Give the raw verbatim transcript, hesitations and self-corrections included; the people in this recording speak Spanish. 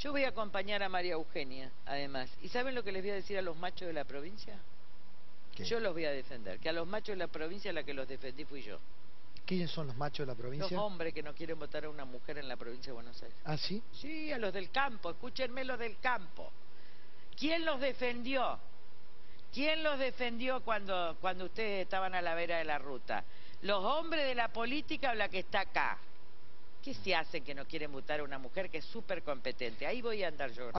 Yo voy a acompañar a María Eugenia, además. ¿Y saben lo que les voy a decir a los machos de la provincia? ¿Qué? Yo los voy a defender. Que a los machos de la provincia la que los defendí fui yo. ¿Quiénes son los machos de la provincia? Los hombres que no quieren votar a una mujer en la provincia de Buenos Aires. ¿Ah, sí? Sí, a los del campo. Escúchenme los del campo. ¿Quién los defendió? ¿Quién los defendió cuando, cuando ustedes estaban a la vera de la ruta? ¿Los hombres de la política o la que está acá? ¿Qué se hacen que no quieren votar a una mujer que es súper competente? Ahí voy a andar yo.